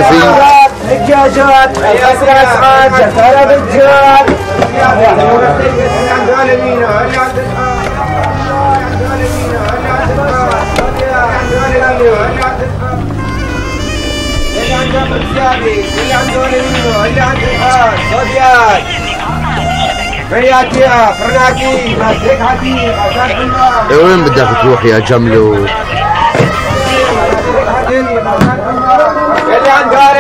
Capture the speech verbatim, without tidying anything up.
نحتفي. حجاجات القصر اسعاد جتال بالجال وين بدك تروح يا جملو؟ اللي عنده